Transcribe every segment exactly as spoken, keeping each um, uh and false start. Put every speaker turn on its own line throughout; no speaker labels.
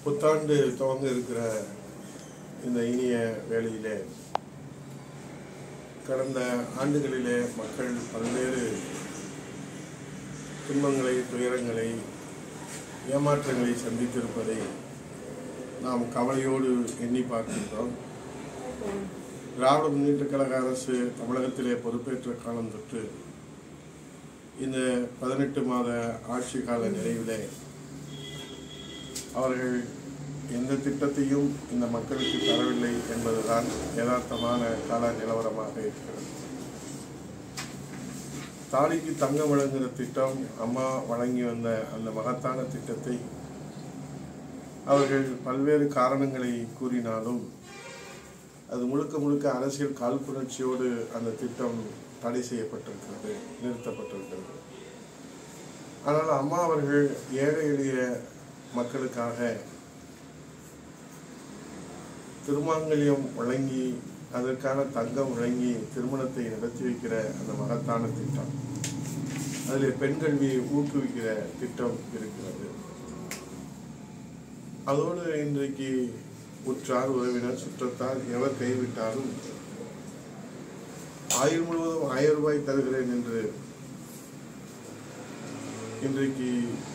புத்தாண்டு துவங்க இருக்கிற இந்த இனிய வேளையிலே கடந்த ஆண்டுகளிலே மக்கள் பல்வேறு துன்பங்களை, துயரங்களை, ஏமாற்றங்களை சந்தித்திருப்பதை நாம் கவலையோடு எண்ணி பார்க்கின்றோம். திராவிட முன்னேற்ற கழக அரசு தமிழகத்திலே பொறுப்பேற்ற காலம் தொட்டு இந்த பதினெட்டு மாத ஆட்சி கால நிறைவிலே அவர்கள் எந்த திட்டத்தையும் இந்த மக்களுக்கு தரவில்லை என்பதுதான் யதார்த்தமான கால நிலவரமாக இருக்கிறது. தாலிக்கு தங்கம் வழங்குகிற திட்டம், அம்மா வழங்கி வந்த அந்த மகத்தான திட்டத்தை அவர்கள் பல்வேறு காரணங்களை கூறினாலும் அது முழுக்க முழுக்க அரசியல் காழ்ப்புணர்ச்சியோடு அந்த திட்டம் தடை செய்யப்பட்டிருக்கிறது, நிறுத்தப்பட்டிருக்கிறது. ஆனால் அம்மா அவர்கள் ஏழை எளிய மக்களுக்காக திருமாங்கல்யம் வழங்கி அதற்கான தங்கம் வழங்கி திருமணத்தை நடத்தி வைக்கிற அந்த மகத்தான திட்டம், அதில் பெண் கல்வியை ஊக்குவிக்கிற திட்டம் இருக்கிறது. அதோடு இன்றைக்கு உற்றார் உறவினர் சுற்றத்தால் எவர் கைவிட்டாலும் ஆயுள் முழுவதும் ஆயிரம் ரூபாய் தருகிறேன் என்று இன்றைக்கு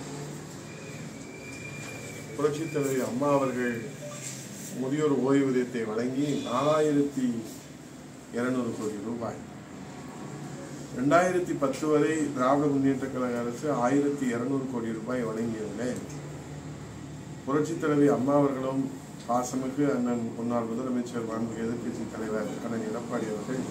புரட்சித் தலைவி அம்மா அவர்கள் முதியோர் ஓய்வூதியத்தை வழங்கி நாலாயிரத்தி இருநூறு கோடி ரூபாய், இரண்டாயிரத்தி பத்து வரை திராவிட முன்னேற்ற கழக அரசு ஆயிரத்தி இருநூறு கோடி ரூபாய் வழங்கியதிலே புரட்சித் தலைவி அம்மா அவர்களும் பாசமிகு அண்ணன் முன்னாள் முதலமைச்சர் மாண்புமிகு எதிர்க்கட்சி தலைவர் அண்ணன் எடப்பாடி அவர்கள்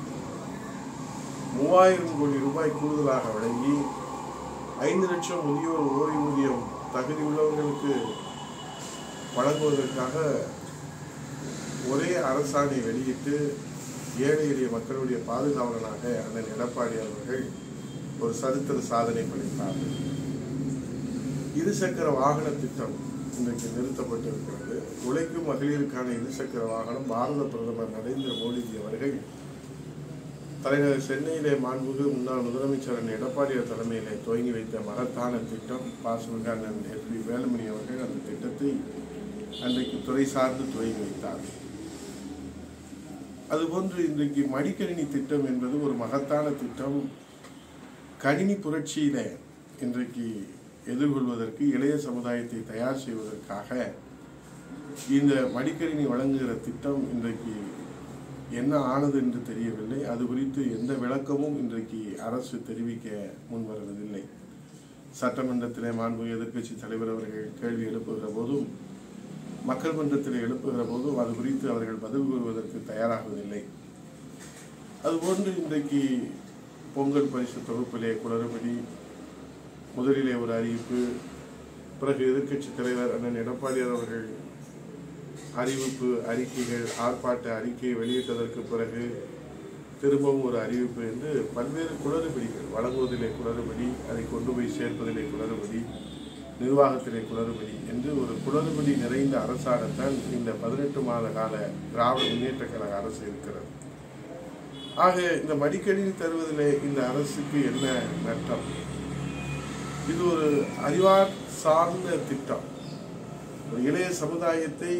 மூவாயிரம் கோடி ரூபாய் கூடுதலாக வழங்கி ஐந்து லட்சம் முதியோர் ஓய்வூதியம் தகுதி உள்ளவர்களுக்கு வழங்குவதற்காக ஒரே அரசாணை வெளியிட்டு ஏழை எளிய மக்களுடைய பாதுகாவலனாக அண்ணன் எடப்பாடி அவர்கள் ஒரு சரித்திர சாதனை படைத்தார்கள். இருசக்கர வாகன திட்டம் இன்றைக்கு நிறுத்தப்பட்டிருக்கிறது. உழைக்கும் மகளிருக்கான இருசக்கர வாகனம் பாரத பிரதமர் நரேந்திர மோடிஜி அவர்கள் தலைநகர் சென்னையிலே மாண்புமிகு முன்னாள் முதலமைச்சர் எடப்பாடி தலைமையிலே துவங்கி வைத்த மகத்தான திட்டம். பாசமிகு அண்ணன் எஸ் பி வேலுமணி அவர்கள் அந்த திட்டத்தை அன்றைக்கு துறை சார்ந்து துவங்கி வைத்தார். அதுபோன்று இன்றைக்கு மடிக்கணினி திட்டம் என்பது ஒரு மகத்தான திட்டம். கணினி புரட்சியில இன்றைக்கு எதிர்கொள்வதற்கு இளைய சமுதாயத்தை தயார் செய்வதற்காக இந்த மடிக்கணினி வழங்குகிற திட்டம் இன்றைக்கு என்ன ஆனது என்று தெரியவில்லை. அது குறித்து எந்த விளக்கமும் இன்றைக்கு அரசு தெரிவிக்க முன்வருவதில்லை. சட்டமன்றத்திலே மாண்புமிகு எதிர்க்கட்சி தலைவர் அவர்கள் கேள்வி எழுப்புகிற போதும், மக்கள் மன்றத்தில் எழுப்புகிற போதும் அது குறித்து அவர்கள் பதில் கூறுவதற்கு தயாராகுவதில்லை. அதுபோன்று இன்றைக்கு பொங்கல் பரிசு தொகுப்பிலே குளறுபடி, முதலிலே ஒரு அறிவிப்பு, பிறகு எதிர்க்கட்சி தலைவர் அண்ணன் எடப்பாடி அவர்கள் அறிவிப்பு அறிக்கைகள் ஆர்ப்பாட்ட அறிக்கையை வெளியிட்டதற்கு பிறகு திரும்பவும் ஒரு அறிவிப்பு என்று பல்வேறு குளறுபடிகள், வழங்குவதிலே குளறுபடி, அதை கொண்டு போய் சேர்ப்பதிலே குளறுபடி, நிர்வாகத்திலே குளறுபடி என்று ஒரு குளறுபடி நிறைந்த அரசாகத்தான் இந்த பதினெட்டு மாத கால திராவிட முன்னேற்ற கழக அரசு இருக்கிறது. ஆக இந்த மடிக்கணினி தருவதிலே இந்த அரசுக்கு என்ன நட்டம்? இது ஒரு அறிவார் சார்ந்த திட்டம். ஒரு இளைய சமுதாயத்தை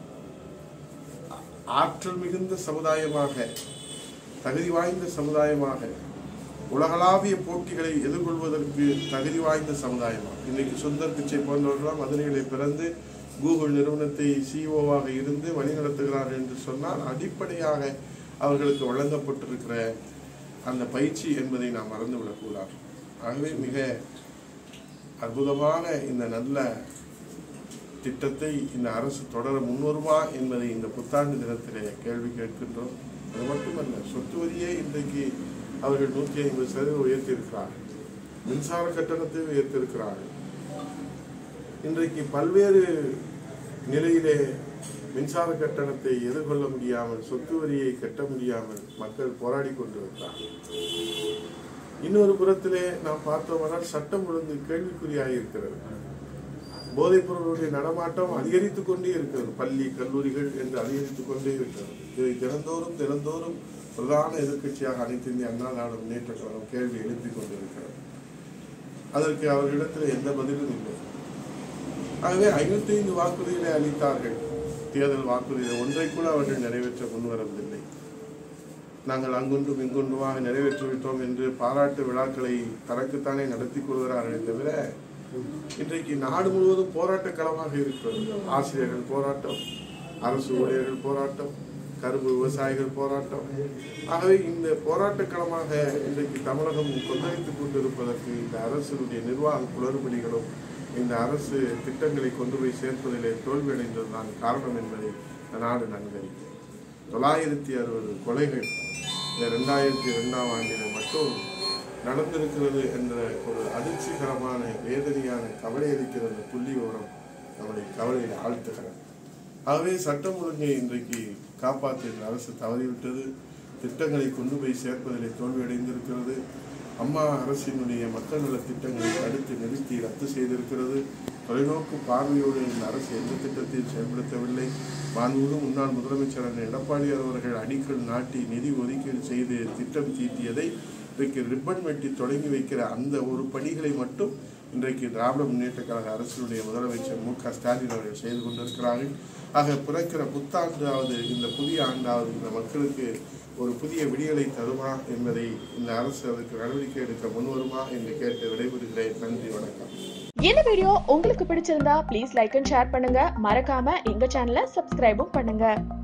ஆற்றல் மிகுந்த சமுதாயமாக, தகுதி வாய்ந்த சமுதாயமாக, உலகளாவிய போட்டிகளை எதிர்கொள்வதற்கு தகுதி வாய்ந்த சமுதாயமாக, இன்னைக்கு சுந்தர் பிச்சை போன்றவர்களாம் மதுரையிலே பிறந்து கூகுள் நிறுவனத்தை சிஇஓவாக இருந்து வழிநடத்துகிறார்கள் என்று சொன்னால் அடிப்படையாக அவர்களுக்கு வழங்கப்பட்டிருக்கிற அந்த பயிற்சி என்பதை நாம் மறந்துவிடக்கூடாது. ஆகவே மிக அற்புதமான இந்த நல்ல திட்டத்தை இந்த அரசு தொடர முன்வருமா என்பதை இந்த புத்தாண்டு தினத்திலே கேள்வி கேட்கின்றோம். அது மட்டுமல்ல, சொத்து வரியை இன்றைக்கு அவர்கள் நூற்றி ஐம்பது சதவீதம் உயர்த்தியிருக்கிறார்கள். மின்சார கட்டணத்தை உயர்த்தியிருக்கிறார்கள். இன்றைக்கு பல்வேறு நிலையிலே மின்சார கட்டணத்தை எதிர்கொள்ள முடியாமல், சொத்து வரியை கட்ட முடியாமல் மக்கள் போராடி கொண்டிருக்கிறார்கள். இன்னொரு புறத்திலே நாம் பார்த்தோம்னால் சட்டம் ஒழுங்கு கேள்விக்குறியாக இருக்கிறது. போதைப் பொருளுடைய நடமாட்டம் அதிகரித்துக் கொண்டே இருக்கிறது. பள்ளி கல்லூரிகள் என்று அதிகரித்துக் கொண்டே இருக்கிறது. இதை தினந்தோறும் தினந்தோறும் பிரதான எதிர்க்கட்சியாக அனைத்து இந்திய அண்ணா திராவிட முன்னேற்ற கழகம் கேள்வி எழுப்பிக் கொண்டிருக்கிறது. அதற்கு அவர்களிடத்தில் எந்த பதிலும் இல்லை. ஆகவே ஐம்பத்தி ஐந்து வாக்குறுதிகளை அளித்தார்கள். தேர்தல் வாக்குறுதியை ஒன்றை கூட அவர்கள் நிறைவேற்ற முன்வரவில்லை. நாங்கள் அங்கொன்றும் இங்கொன்றுமாக நிறைவேற்றிவிட்டோம் என்று பாராட்டு விழாக்களை தனக்குத்தானே நடத்தி கொள்கிறார்கள் தவிர இன்றைக்கு நாடு முழுவதும் போராட்ட களமாக இருக்கிறது. ஆசிரியர்கள் போராட்டம், அரசு ஊழியர்கள் போராட்டம், கரும்பு விவசாயிகள் போராட்டம். ஆகவே இந்த போராட்ட களமாக இன்றைக்கு தமிழகம் கொந்தளித்துக் கொண்டிருப்பதற்கு இந்த அரசுடைய நிர்வாக குளறுபடிகளும் இந்த அரசு திட்டங்களை கொண்டு போய் சேர்ப்பதிலே தோல்வியடைந்ததுதான் காரணம் என்பதை நாடு நன்கறிக்கும். தொள்ளாயிரத்தி அறுபது கொலைகள் இந்த ரெண்டாயிரத்தி இரண்டாம் ஆண்டில் மட்டும் நடந்திருக்கிறது என்ற ஒரு அதிர்ச்சிகரமான வேதனையான கவலை அளிக்கிற அந்த புள்ளி விவரம் நம்மளை கவலையில் ஆழ்த்துகிறது. ஆகவே சட்டம் ஒழுங்கை இன்றைக்கு காப்பாற்ற அரசு தவறிவிட்டது. திட்டங்களை கொண்டு போய் சேர்ப்பதிலே தோல்வியடைந்திருக்கிறது. அம்மா அரசினுடைய மக்கள் நல திட்டங்களை தடுத்து நிறுத்தி ரத்து செய்திருக்கிறது. தொலைநோக்கு பார்வையோடு இந்த அரசு எந்த திட்டத்தையும் செயல்படுத்தவில்லை. மாண்புமிகு முன்னாள் முதலமைச்சர் எடப்பாடியார் அவர்கள் அடிக்கல் நாட்டி நிதி ஒதுக்கீடு செய்து திட்டம் தீட்டியதை இன்றைக்கு ரிப்பன் வெட்டி தொடங்கி வைக்கிற அந்த ஒரு பணிகளை மட்டும் இன்றைக்கு திராவிட முன்னேற்ற கழக அரசினுடைய முதலமைச்சர் மு க ஸ்டாலின் அவர்கள் செய்து கொண்டிருக்கிறார்கள். ஆக பிறக்கிற புத்தாண்டாவது இந்த புதிய ஆண்டாவது இந்த மக்களுக்கு ஒரு புதிய விடியலை தருமா என்பதை இந்த அரசு அதற்கு நடவடிக்கை எடுக்க முன்வருமா என்று கேட்டு விடைபெறுகிறேன். நன்றி, வணக்கம்.
இந்த வீடியோ உங்களுக்கு பிடிச்சிருந்தா ப்ளீஸ் லைக் அண்ட் ஷேர் பண்ணுங்க. மறக்காம எங்க சேனலை சப்ஸ்கிரைபும் பண்ணுங்க.